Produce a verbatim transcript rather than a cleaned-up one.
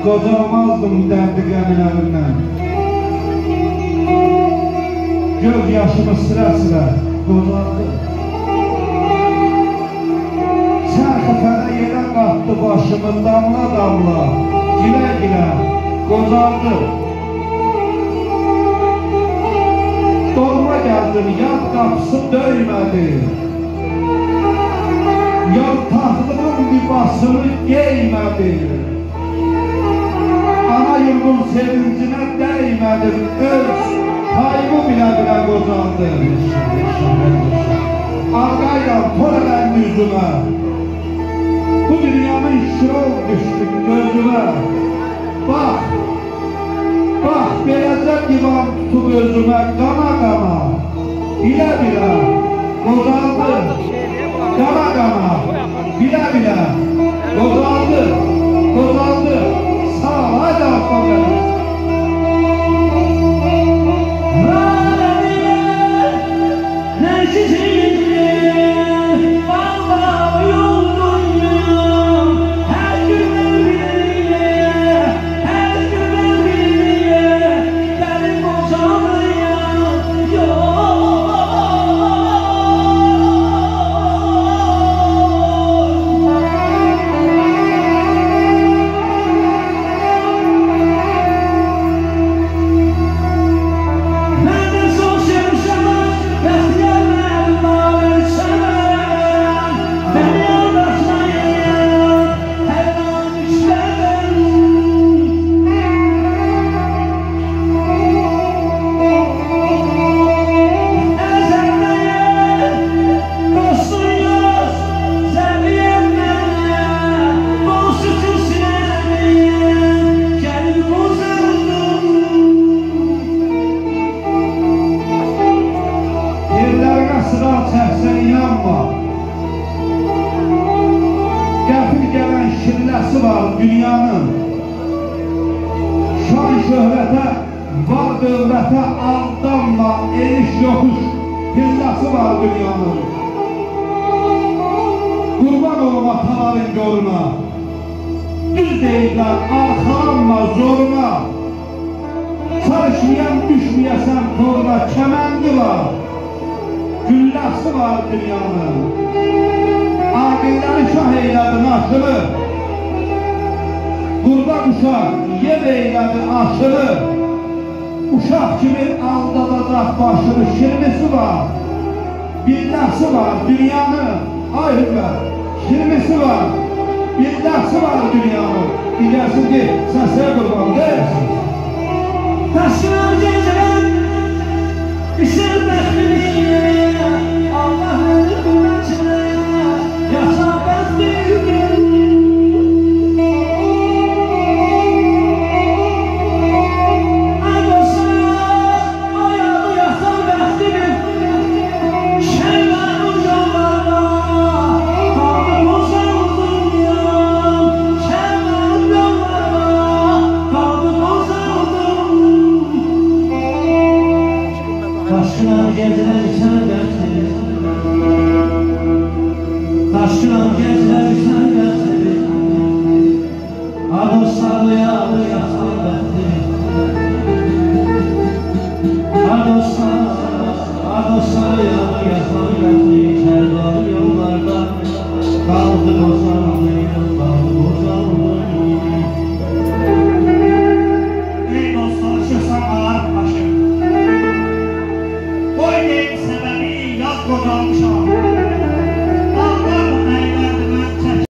qocalmazdım dərdi qəmlərindən. Göz yaşımı sıra-sıra qocaldı. Çərxi fələ yerə qatdı başımı damla-damla, gilə-gilə qocaldı. Dolma gəldim, yad qapısı döymədi. Yad taxtımın libasını geymədi. Ana yurdun sevincinə dəymədim, öz payımı bilə-bilə qocaldı. Ağayla tor ələn yüzümə, bu dünyanın şirol düşdü gözümə. Bax, bax, beləcə divan tutub özümə, qana-qana, bilə-bilə qocaldı. Qana-qana, bilə-bilə qocaldı, qocaldı. Sağ ol, haydi Aslan benim. Dünyanın şan şöhrətə, var dövlətə aldanma, eriş yokuş pilləsi var dünyanın. Qurban olum ataların görünə, düz deyirlər, arxalanma zoruna. Çalışmayan düşməyəsən toruna, kəməndi var, gülləsi var dünyanın. Aqilləri şah eylədi naşını, qurban uşaq yer eylədi aşını. Uşaq kimi aldadacaq başını, şirmisi var, billəsi var dünyanın. Ay hübbət, şirmisi var, billəsi var dünyanın. Bilirsin ki, səsəyə qurban deyirsin. Taşınan gecələr, işin bəxtliyə, Allah ölümdən çiləyə, yaşa bəxtliyə. Taşınan geceler sen bekledin, taşınan geceler sen bekledin, adı sarıya adı yatan bekledin, adı sarıya adı yatan bekledin, kervanı yollarda kaldı bozanlıyım, kaldı bozanlıyım. Ey dostlar, şırsan ağır başım. Oynayın sebebi yaz qocalmışam.